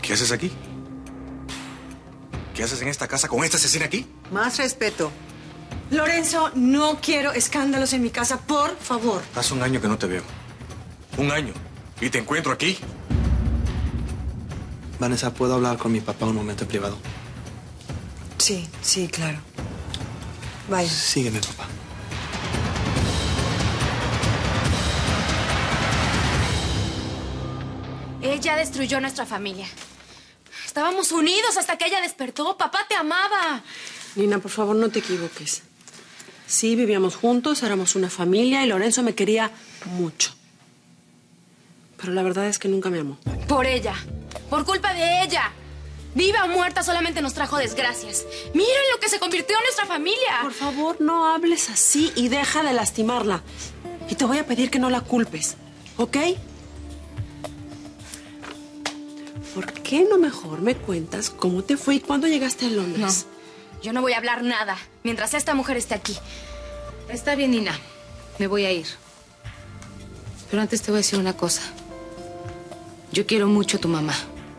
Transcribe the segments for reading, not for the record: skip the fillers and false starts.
¿Qué haces aquí? ¿Qué haces en esta casa con esta asesina aquí? Más respeto. Lorenzo, no quiero escándalos en mi casa, por favor. Hace un año que no te veo. Un año. Y te encuentro aquí. Vanessa, ¿puedo hablar con mi papá un momento privado? Sí, sí, claro. Vaya. Sígueme, papá. Ella destruyó nuestra familia. Estábamos unidos hasta que ella despertó. Papá te amaba. Nina, por favor, no te equivoques. Sí, vivíamos juntos, éramos una familia y Lorenzo me quería mucho. Pero la verdad es que nunca me amó. Por ella. Por culpa de ella. Viva o muerta solamente nos trajo desgracias. Miren lo que se convirtió en nuestra familia. Por favor, no hables así y deja de lastimarla. Y te voy a pedir que no la culpes, ¿ok? ¿Por qué no mejor me cuentas cómo te fue y cuándo llegaste a Londres? No, yo no voy a hablar nada mientras esta mujer esté aquí. Está bien, Nina. Me voy a ir. Pero antes te voy a decir una cosa. Yo quiero mucho a tu mamá.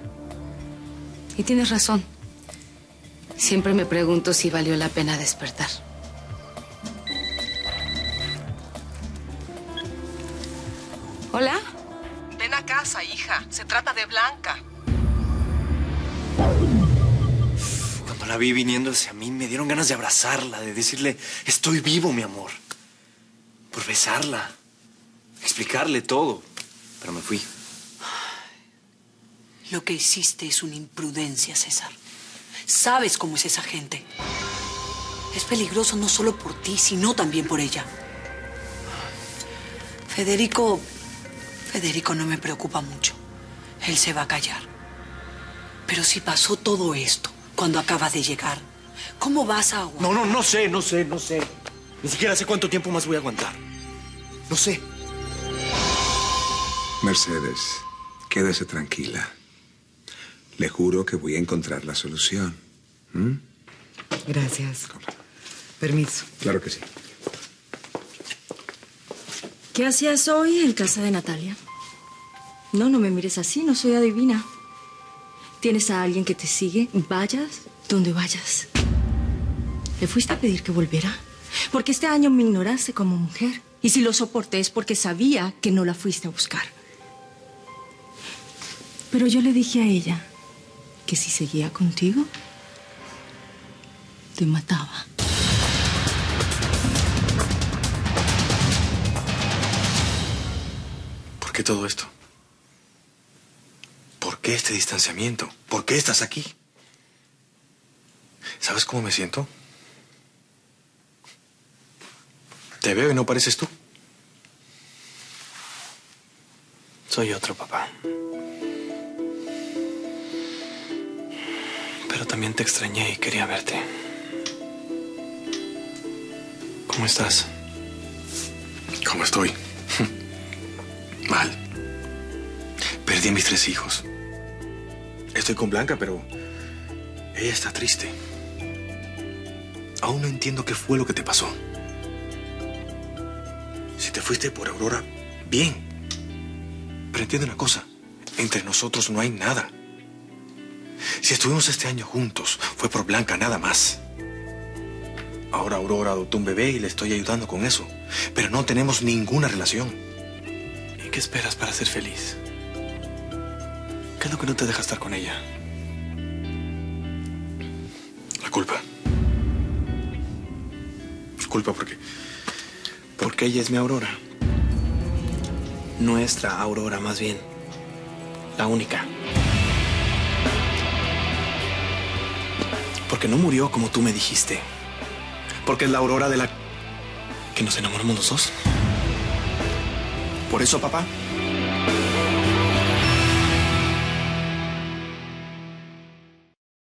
Y tienes razón. Siempre me pregunto si valió la pena despertar. ¿Hola? Ven a casa, hija. Se trata de Blanca. Cuando la vi viniendo hacia mí, me dieron ganas de abrazarla, de decirle, estoy vivo, mi amor. Por besarla, explicarle todo. Pero me fui. Lo que hiciste es una imprudencia, César. Sabes cómo es esa gente. Es peligroso no solo por ti, sino también por ella. Federico no me preocupa mucho. Él se va a callar. Pero si pasó todo esto cuando acabas de llegar, ¿cómo vas a aguantar? No sé. Ni siquiera sé cuánto tiempo más voy a aguantar. No sé. Mercedes, quédese tranquila. Le juro que voy a encontrar la solución. Gracias. Permiso. Claro que sí. ¿Qué hacías hoy en casa de Natalia? No me mires así, no soy adivina. ¿Tienes a alguien que te sigue? Vayas donde vayas. ¿Le fuiste a pedir que volviera? Porque este año me ignoraste como mujer. Y si lo soporté es porque sabía que no la fuiste a buscar. Pero yo le dije a ella que si seguía contigo, te mataba. ¿Por qué todo esto? ¿Por qué este distanciamiento? ¿Por qué estás aquí? ¿Sabes cómo me siento? Te veo y no pareces tú. Soy otro, papá. Pero también te extrañé y quería verte. ¿Cómo estás? ¿Cómo estoy? Mal. Perdí a mis 3 hijos. Estoy con Blanca, pero ella está triste. Aún no entiendo qué fue lo que te pasó. Si te fuiste por Aurora, bien. Pero entiende una cosa. Entre nosotros no hay nada. Si estuvimos este año juntos, fue por Blanca, nada más. Ahora Aurora adoptó un bebé y le estoy ayudando con eso. Pero no tenemos ninguna relación. ¿Y qué esperas para ser feliz? ¿Qué es lo que no te deja estar con ella? La culpa. Culpa Porque ella es mi Aurora. Nuestra Aurora, más bien. La única. Porque no murió como tú me dijiste. Porque es la Aurora de la que nos enamoramos los dos. Por eso, papá,